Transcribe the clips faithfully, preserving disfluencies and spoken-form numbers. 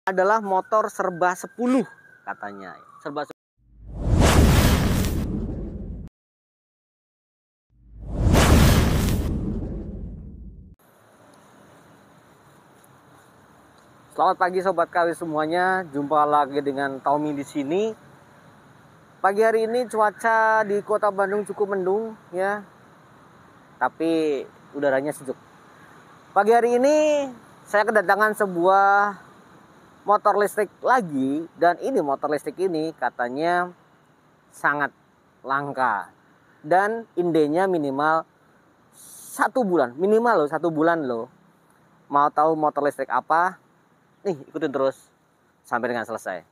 adalah motor serba sepuluh katanya. Serba sepuluh. Selamat pagi sobat K W semuanya, jumpa lagi dengan Tommy di sini. Pagi hari ini cuaca di Kota Bandung cukup mendung ya, tapi udaranya sejuk. Pagi hari ini saya kedatangan sebuah motor listrik lagi, dan ini motor listrik ini katanya sangat langka dan indenya minimal satu bulan, minimal loh satu bulan loh. Mau tahu motor listrik apa? Nih ikutin terus sampai dengan selesai.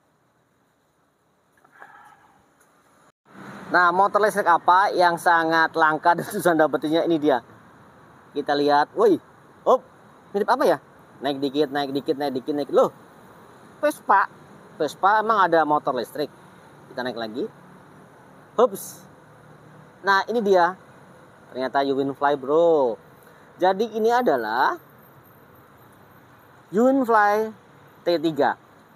Nah, motor listrik apa yang sangat langka dan susah dapetinnya, ini dia. Kita lihat, woi, op, mirip apa ya? Naik dikit, naik dikit, naik dikit, naik. Loh, Vespa. Vespa emang ada motor listrik. Kita naik lagi. Hups. Nah, ini dia. Ternyata Uwinfly, bro. Jadi ini adalah Uwinfly T tiga.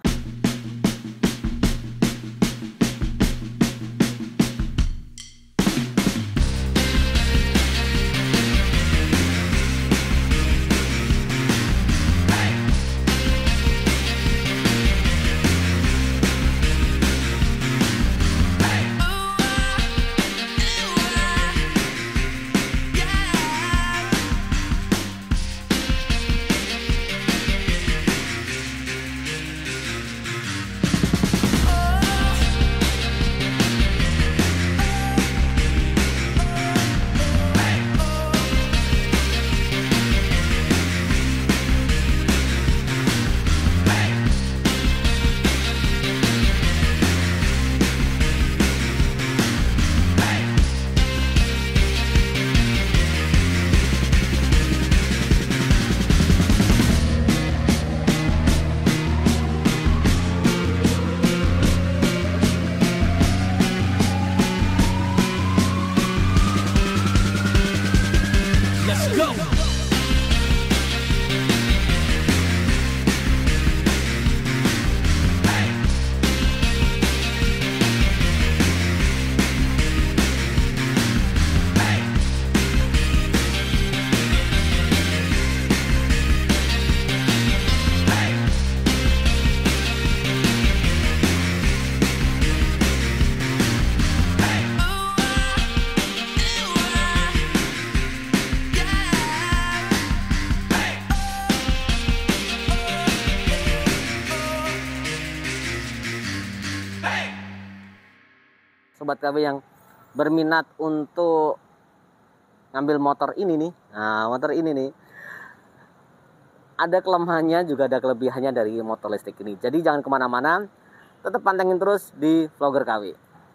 Sobat K W yang berminat untuk ngambil motor ini nih, nah motor ini nih ada kelemahannya juga ada kelebihannya dari motor listrik ini. Jadi jangan kemana-mana, tetap pantengin terus di Vlogger K W.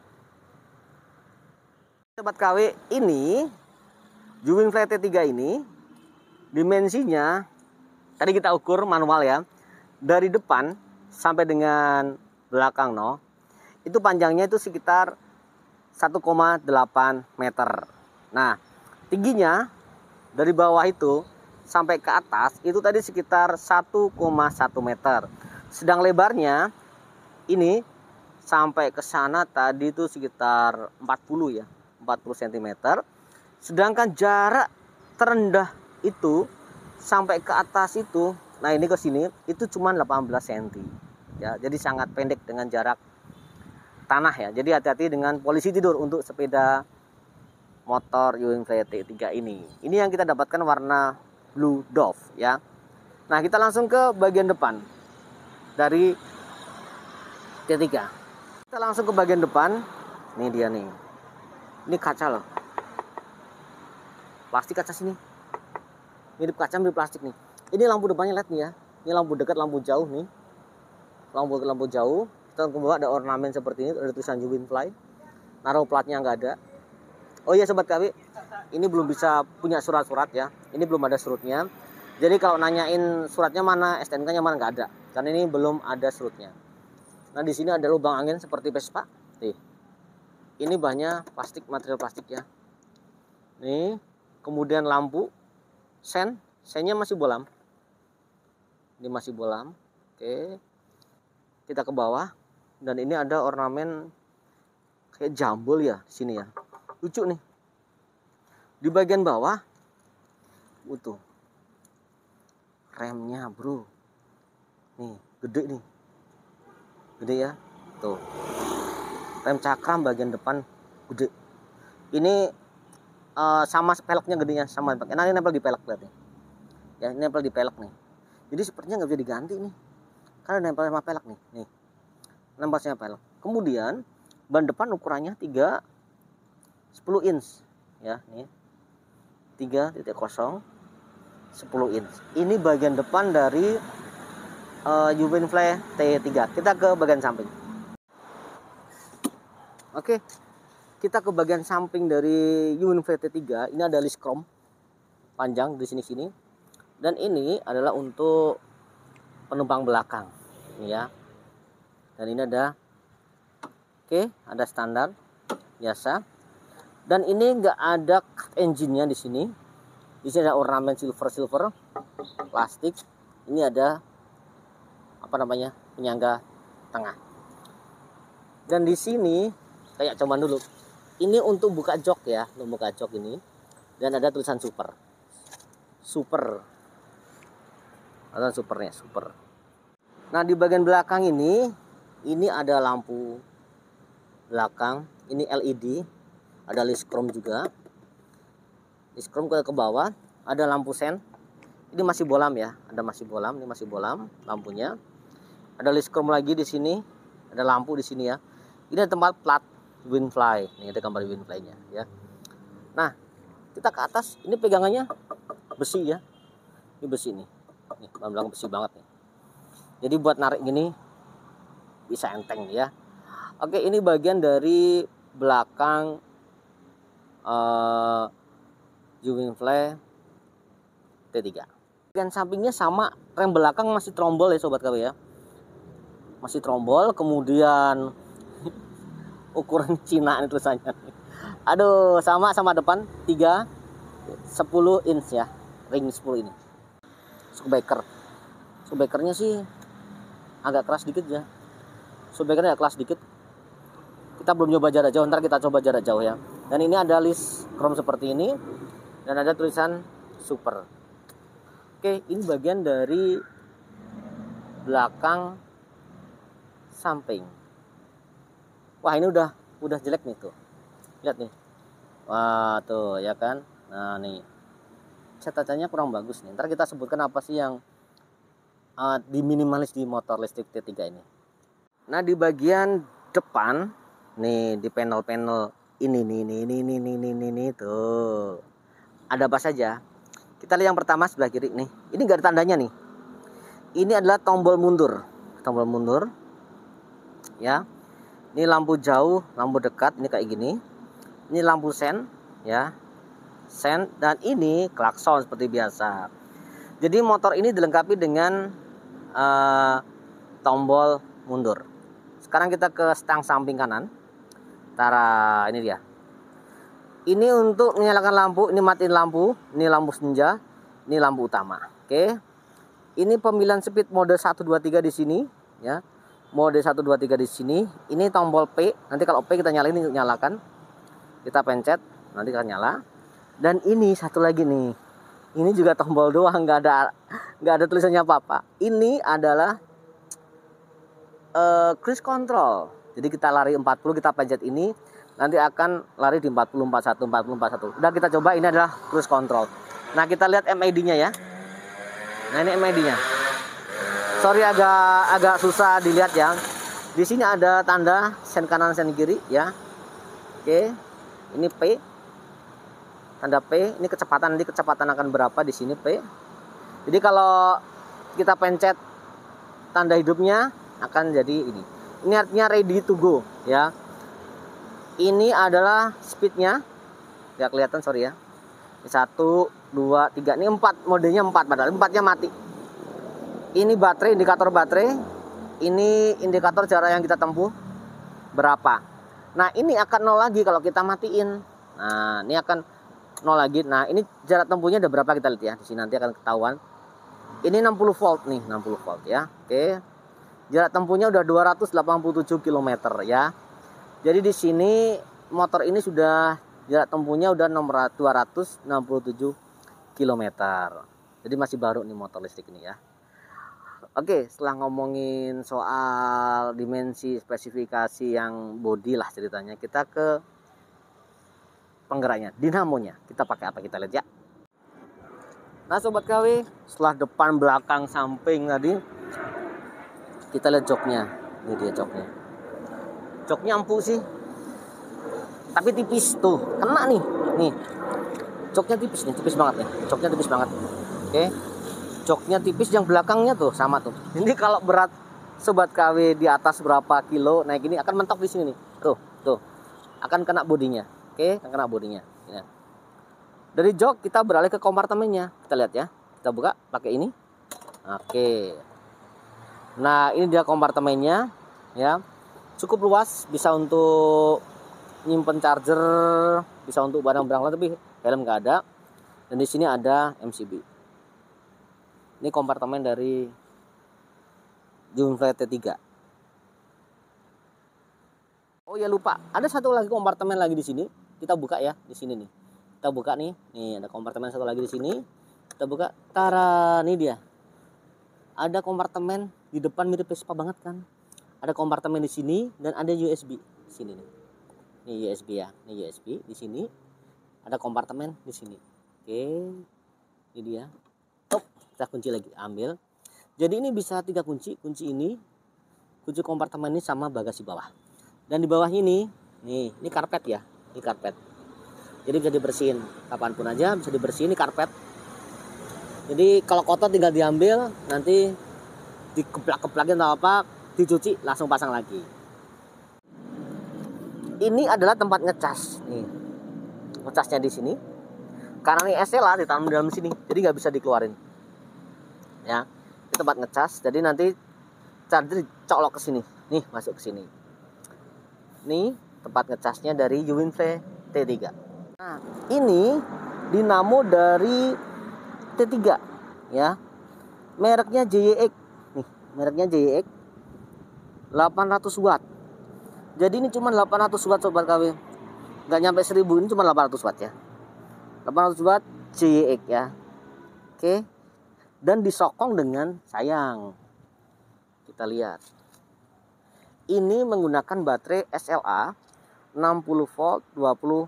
Sobat K W, ini Uwinfly T tiga ini dimensinya tadi kita ukur manual ya, dari depan sampai dengan belakang no, itu panjangnya itu sekitar satu koma delapan meter. Nah, tingginya dari bawah itu sampai ke atas itu tadi sekitar satu koma satu meter. Sedang lebarnya ini sampai ke sana tadi itu sekitar empat puluh ya, empat puluh sentimeter. Sedangkan jarak terendah itu sampai ke atas itu, nah ini ke sini itu cuma delapan belas sentimeter. Ya, jadi sangat pendek dengan jarak tanah ya. Jadi hati-hati dengan polisi tidur untuk sepeda motor Uwinfly T tiga ini. Ini yang kita dapatkan warna Blue Dove ya. Nah, kita langsung ke bagian depan dari T tiga. Kita langsung ke bagian depan. Ini dia nih. Ini kaca loh. Plastik kaca sini. Mirip kaca, mirip plastik nih. Ini lampu depannya L E D nih ya. Ini lampu dekat, lampu jauh nih. Lampu dekat, lampu jauh. Kita ke bawah ada ornamen seperti ini, ada tulisan Uwinfly. Naruh platnya nggak ada. Oh iya sobat K W, ini belum bisa punya surat-surat ya. Ini belum ada surutnya. Jadi kalau nanyain suratnya mana, S T N K-nya mana, nggak ada. Karena ini belum ada surutnya. Nah di sini ada lubang angin seperti Vespa. Nih, ini bahannya plastik, material plastik ya. Nih, kemudian lampu, sen, sennya masih bolam. Ini masih bolam. Oke, kita ke bawah, dan ini ada ornamen kayak jambul ya di sini ya, lucu nih. Di bagian bawah, utuh remnya bro, nih gede nih, gede ya, tuh rem cakram bagian depan gede. Ini uh, sama peleknya gedenya, sama pelek. Nah ini nempel di pelek lihat nih, ya ini nempel di pelek nih. Jadi sepertinya nggak bisa diganti nih, karena nempel sama pelek nih, nih nempel sama pelek. Kemudian ban depan ukurannya tiga sepuluh inch ya, nih tiga titik nol sepuluh inch. Ini bagian depan dari uh, Juvenfly T tiga. Kita ke bagian samping. Oke, kita ke bagian samping dari Juvenfly T tiga. Ini ada list chrome panjang di sini-sini, dan ini adalah untuk penumpang belakang ini ya. Dan ini ada, oke, ada standar biasa. Dan ini enggak ada cut engine-nya di sini. Di sini ada ornamen silver silver plastik. Ini ada apa namanya, penyangga tengah. Dan di sini kayak cuman dulu. Ini untuk buka jok ya, untuk buka jok ini. Dan ada tulisan super. Super. Ada supernya, super. Nah, di bagian belakang ini, ini ada lampu belakang. Ini L E D. Ada list chrome juga. List chrome ke, ke bawah. Ada lampu sen. Ini masih bolam ya. Ada masih bolam. Ini masih bolam lampunya. Ada list chrome lagi di sini. Ada lampu di sini ya. Ini tempat plat Juvenfly. Ini ada gambar Juvenfly-nya ya. Nah, kita ke atas. Ini pegangannya besi ya. Ini besi nih. Nih, ban belakang besi banget nih. Jadi buat narik gini bisa enteng ya. Oke, ini bagian dari belakang uh, Juvenfly T tiga. Bagian sampingnya sama, rem belakang masih trombol ya sobat K W ya. Masih trombol, kemudian ukuran Cina ini tulisannya. Aduh, sama sama depan tiga sepuluh inch ya. Ring sepuluh ini. Shockbreaker. Shockbreakernya sih agak keras dikit ya. Shockbreakernya agak keras dikit. Kita belum coba jarak jauh, ntar kita coba jarak jauh ya. Dan ini ada list chrome seperti ini, dan ada tulisan super. Oke, ini bagian dari belakang samping. Wah, ini udah udah jelek nih tuh. Lihat nih. Wah, tuh ya kan. Nah, nih. Catatannya kurang bagus nih. Ntar kita sebutkan apa sih yang uh, diminimalis di motor listrik T tiga ini. Nah, di bagian depan nih, di panel-panel ini nih nih nih nih nih nih nih nih tuh. Ada apa saja? Kita lihat yang pertama sebelah kiri nih. Ini enggak ada tandanya nih. Ini adalah tombol mundur. Tombol mundur. Ya. Ini lampu jauh, lampu dekat, ini kayak gini. Ini lampu sen, ya. Sen, dan ini klakson seperti biasa. Jadi motor ini dilengkapi dengan uh, tombol mundur. Sekarang kita ke stang samping kanan. Tara, ini dia. Ini untuk menyalakan lampu, ini matiin lampu, ini lampu senja, ini lampu utama. Oke. Ini pemilihan speed mode satu dua tiga di sini, ya. Mode satu dua tiga di sini. Ini tombol P. Nanti kalau P kita nyalain, ini nyalakan. Kita pencet, nanti akan nyala. Dan ini satu lagi nih. Ini juga tombol doang, nggak ada nggak ada tulisannya apa-apa. Ini adalah uh, cruise control. Jadi kita lari empat puluh, kita pencet ini, nanti akan lari di empat puluh, empat puluh satu, empat puluh, empat puluh satu. Udah kita coba, ini adalah cruise control. Nah, kita lihat M I D-nya ya. Nah, ini M I D-nya. Sorry agak agak susah dilihat ya. Di sini ada tanda sen kanan sen kiri ya. Oke. Ini P. Tanda P, ini kecepatan, nanti kecepatan akan berapa di sini P. Jadi kalau kita pencet tanda hidupnya akan jadi ini. Ini artinya ready to go ya. Ini adalah speednya. Nggak kelihatan, sorry ya. Ini satu, dua, tiga, ini empat, modenya empat, padahal empatnya mati. Ini baterai, indikator baterai. Ini indikator jarak yang kita tempuh berapa. Nah, ini akan nol lagi kalau kita matiin. Nah, ini akan nol lagi. Nah, ini jarak tempuhnya ada berapa kita lihat ya. Di sini nanti akan ketahuan. Ini enam puluh volt nih, enam puluh volt ya. Oke. Jarak tempuhnya udah dua ratus delapan puluh tujuh kilometer ya. Jadi di sini motor ini sudah jarak tempuhnya udah dua ratus enam puluh tujuh kilometer. Jadi masih baru nih motor listrik ini ya. Oke, setelah ngomongin soal dimensi spesifikasi yang body lah ceritanya, kita ke penggeraknya, dinamonya. Kita pakai apa, kita lihat ya. Nah sobat K W, setelah depan, belakang, samping tadi, kita lihat joknya. Ini dia joknya. Joknya empuk sih, tapi tipis tuh, kena nih. Nih, joknya tipis nih, tipis banget nih. Joknya tipis banget. Oke, joknya tipis, yang belakangnya tuh sama tuh. Ini kalau berat sobat K W di atas berapa kilo naik ini akan mentok di sini nih. Tuh, tuh, akan kena bodinya. Oke, akan kena bodinya. Ya. Dari jok kita beralih ke kompartemennya. Kita lihat ya. Kita buka pakai ini. Oke. Nah, ini dia kompartemennya ya. Cukup luas, bisa untuk nyimpen charger, bisa untuk barang-barang lain, tapi helm nggak ada. Dan di sini ada M C B. Ini kompartemen dari Junfly T tiga. Oh ya lupa, ada satu lagi kompartemen lagi di sini. Kita buka ya di sini nih. Kita buka nih. Nih ada kompartemen satu lagi di sini. Kita buka. Tara, ini dia. Ada kompartemen di depan mirip Vespa banget kan. Ada kompartemen di sini dan ada U S B di sini nih. Ini U S B ya. Ini U S B di sini. Ada kompartemen di sini. Oke. Ini dia. Top, kita kunci lagi, ambil. Jadi ini bisa tiga kunci. Kunci ini, kunci kompartemen ini sama bagasi bawah. Dan di bawah ini, nih, ini karpet ya. Ini karpet. Jadi bisa dibersihin kapanpun aja, bisa dibersihin ini karpet. Jadi kalau kotor tinggal diambil, nanti dikeplak-keplakin atau apa, dicuci langsung pasang lagi. Ini adalah tempat ngecas. Nih, ngecasnya di sini. Karena ini S L A ditanam di dalam sini, jadi nggak bisa dikeluarin. Ya, ini tempat ngecas. Jadi nanti charger colok ke sini. Nih, masuk ke sini. Nih tempat ngecasnya dari Junfly T tiga. Nah, ini dinamo dari T tiga ya. Mereknya J Y X. Nih, mereknya J Y X. delapan ratus watt. Jadi ini cuma delapan ratus watt sobat K W. Enggak nyampe seribu, ini cuma delapan ratus watt ya. delapan ratus watt J Y X ya. Oke. Dan disokong dengan sayang. Kita lihat. Ini menggunakan baterai S L A enam puluh volt dua puluh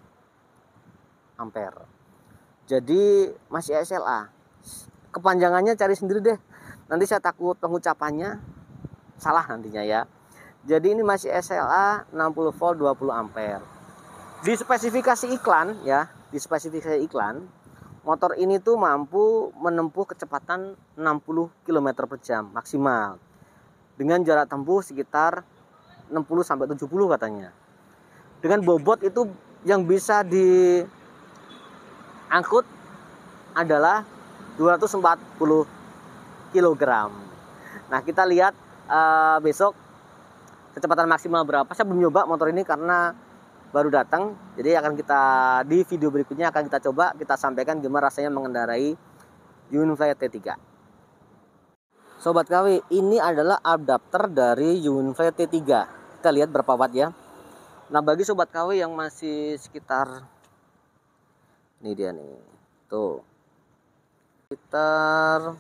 ampere. Jadi masih S L A. Kepanjangannya cari sendiri deh. Nanti saya takut pengucapannya salah nantinya ya. Jadi ini masih S L A enam puluh volt dua puluh ampere. Di spesifikasi iklan ya, di spesifikasi iklan, motor ini tuh mampu menempuh kecepatan enam puluh kilometer per jam maksimal. Dengan jarak tempuh sekitar enam puluh sampai tujuh puluh katanya. Dengan bobot itu yang bisa diangkut adalah dua ratus empat puluh kilogram. Nah, kita lihat uh, besok kecepatan maksimal berapa. Saya belum nyoba motor ini karena baru datang. Jadi akan kita di video berikutnya akan kita coba, kita sampaikan gimana rasanya mengendarai Junfly T tiga. Sobat K W, ini adalah adapter dari Junfly T tiga. Kita lihat berapa watt ya. Nah, bagi sobat K W yang masih sekitar, ini dia nih, tuh sekitar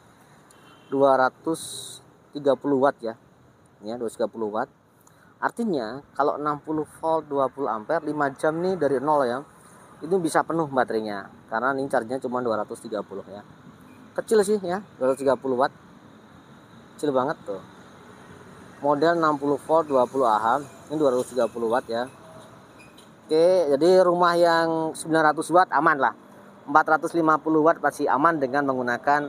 dua ratus tiga puluh watt ya, ya dua ratus tiga puluh watt. Artinya kalau enam puluh volt dua puluh ampere lima jam nih dari nol ya, itu bisa penuh baterainya karena ini charge-nya cuma dua ratus tiga puluh ya. Kecil sih ya, dua ratus tiga puluh watt, kecil banget tuh. Model enam puluh volt dua puluh ah, ini dua ratus tiga puluh watt ya. Oke, jadi rumah yang sembilan ratus watt aman lah. empat ratus lima puluh watt masih aman dengan menggunakan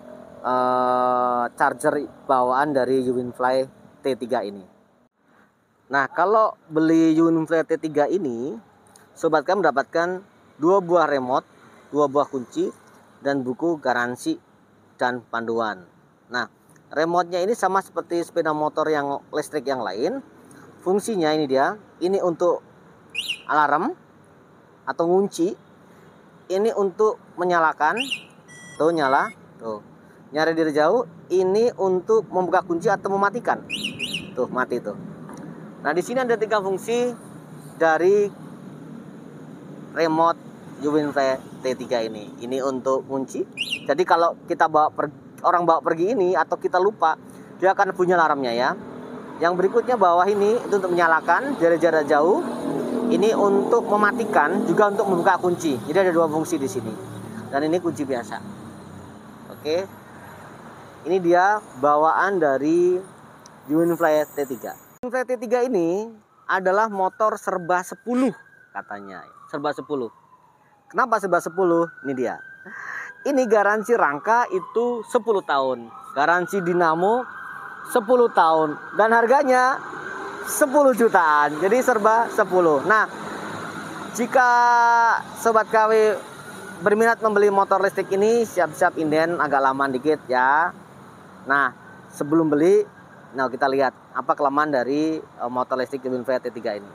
uh, charger bawaan dari Junfly T tiga ini. Nah, kalau beli Junfly T tiga ini, sobat kami mendapatkan dua buah remote, dua buah kunci, dan buku garansi dan panduan. Nah, remote-nya ini sama seperti sepeda motor yang listrik yang lain. Fungsinya ini dia, ini untuk alarm atau ngunci. Ini untuk menyalakan, tuh nyala, tuh. nyari dari jauh. Ini untuk membuka kunci atau mematikan. Tuh, mati tuh. Nah, di sini ada tiga fungsi dari remote Uwinfly T tiga ini. Ini untuk kunci. Jadi kalau kita bawa per, orang bawa pergi ini atau kita lupa, dia akan bunyi alarmnya ya. Yang berikutnya bawah ini itu untuk menyalakan dari jarak jauh. Ini untuk mematikan, juga untuk membuka kunci. Jadi ada dua fungsi di sini. Dan ini kunci biasa. Oke. Ini dia bawaan dari Uwinfly T tiga. Uwinfly T tiga ini adalah motor serba sepuluh katanya. Serba sepuluh. Kenapa serba sepuluh? Ini dia. Ini garansi rangka itu sepuluh tahun. Garansi dinamo sepuluh tahun. Dan harganya sepuluh jutaan. Jadi serba sepuluh. Nah, jika Sobat K W berminat membeli motor listrik ini, siap-siap inden agak lama dikit ya. Nah, sebelum beli, nah kita lihat apa kelemahan dari motor listrik Uwinfly T tiga ini.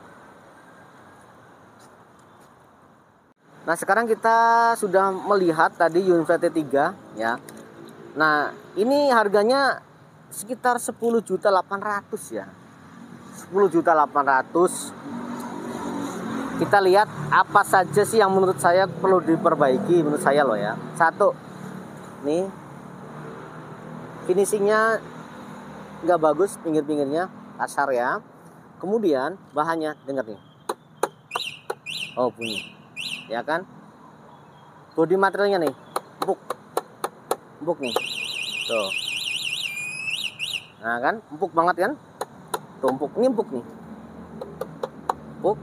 Nah, sekarang kita sudah melihat tadi Uwinfly T tiga ya. Nah, ini harganya sekitar sepuluh juta delapan ratus ya. sepuluh juta delapan ratus. Kita lihat apa saja sih yang menurut saya perlu diperbaiki menurut saya loh ya. Satu, nih finishingnya nggak bagus, pinggir-pinggirnya kasar ya. Kemudian bahannya, denger nih, oh bunyi, ya kan? Bodi materialnya nih, empuk, empuk nih, tuh. Nah kan, empuk banget kan? Tuh empuk, ini empuk nih, empuk.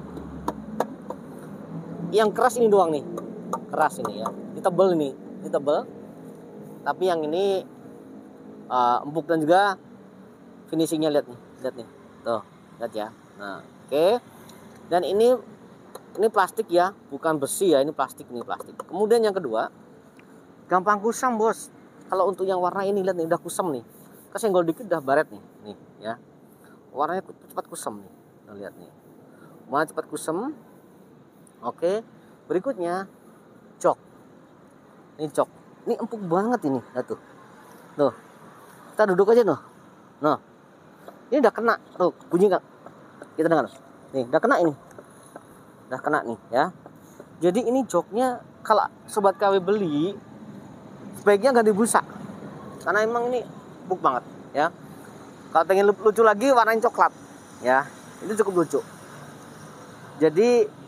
Yang keras ini doang nih, keras ini ya. Ini tebel ini, ini tebel. Tapi yang ini uh, empuk dan juga finishingnya lihat nih, lihat nih, tuh, lihat ya. Nah, oke. Okay. Dan ini ini plastik ya, bukan besi ya, ini plastik ini plastik. Kemudian yang kedua, gampang kusam bos. Kalau untuk yang warna ini lihat nih, udah kusam nih. Kesenggol dikit udah baret nih, nih ya. Warnanya cepat kusam nih, nah, lihat nih. Warna cepat kusam. Oke, berikutnya jok. Ini jok. Ini empuk banget ini. Nah, tuh. Tuh. Kita duduk aja tuh. Nah. Ini udah kena. Tuh, bunyi enggak? Kita dengar. Nih, udah kena ini. Udah kena nih ya. Jadi ini joknya kalau Sobat K W beli sebaiknya ganti busa. Karena emang ini empuk banget ya. Kalau pengen lucu lagi warnanya coklat ya. Itu cukup lucu. Jadi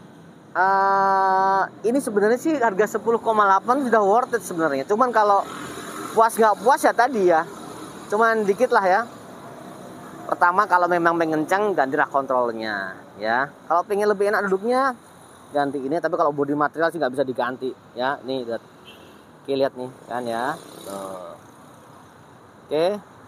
Uh, ini sebenarnya sih harga sepuluh koma delapan sudah worth it sebenarnya. Cuman kalau puas nggak puas ya tadi ya. Cuman dikit lah ya. Pertama kalau memang pengen kencang gantilah kontrolnya ya. Kalau pengen lebih enak duduknya ganti ini. Tapi kalau bodi material sih nggak bisa diganti ya. Nih lihat. Oke lihat nih kan ya. Tuh. Oke.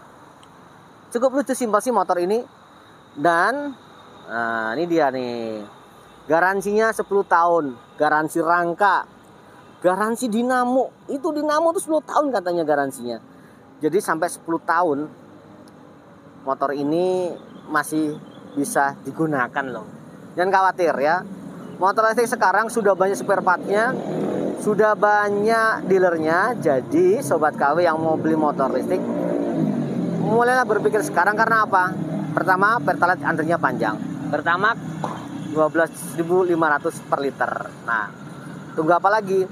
Cukup lucu simpel sih motor ini. Dan nah ini dia nih. Garansinya sepuluh tahun, garansi rangka, garansi dinamo. Itu dinamo tuh sepuluh tahun katanya garansinya. Jadi sampai sepuluh tahun motor ini masih bisa digunakan loh. Jangan khawatir ya. Motor listrik sekarang sudah banyak spare partnya, sudah banyak dealernya. Jadi Sobat K W yang mau beli motor listrik, mulailah berpikir sekarang karena apa? Pertama, Pertalite antrinya panjang. Pertama dua belas ribu lima ratus per liter. Nah, tunggu apa lagi?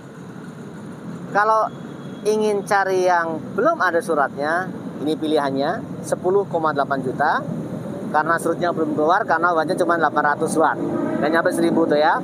Kalau ingin cari yang belum ada suratnya, ini pilihannya sepuluh koma delapan juta. Karena surutnya belum keluar, karena wattnya cuma delapan ratus watt. Dan nyampe seribu tuh ya.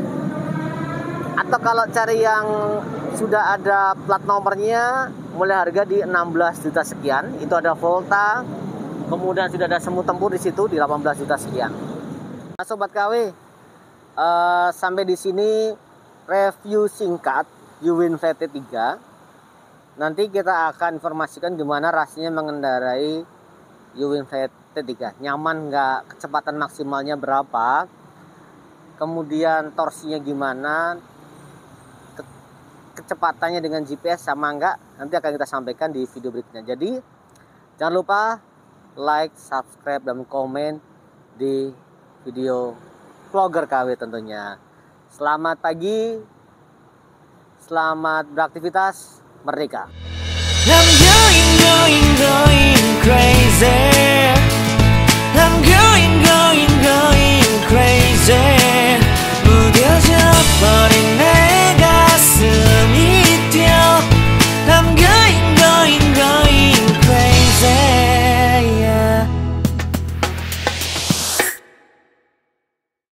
Atau kalau cari yang sudah ada plat nomornya, mulai harga di enam belas juta sekian. Itu ada Volta. Kemudian sudah ada semu tempur di situ di delapan belas juta sekian. Nah, Sobat K W, uh, sampai di sini review singkat Uwinfly T tiga. Nanti kita akan informasikan gimana rasanya mengendarai Uwinfly T tiga. Nyaman nggak, kecepatan maksimalnya berapa, kemudian torsinya gimana, ke kecepatannya dengan G P S sama nggak, nanti akan kita sampaikan di video berikutnya. Jadi jangan lupa like, subscribe, dan komen di video vlogger K W tentunya. Selamat pagi, selamat beraktivitas, merdeka. I'm going, going, going crazy.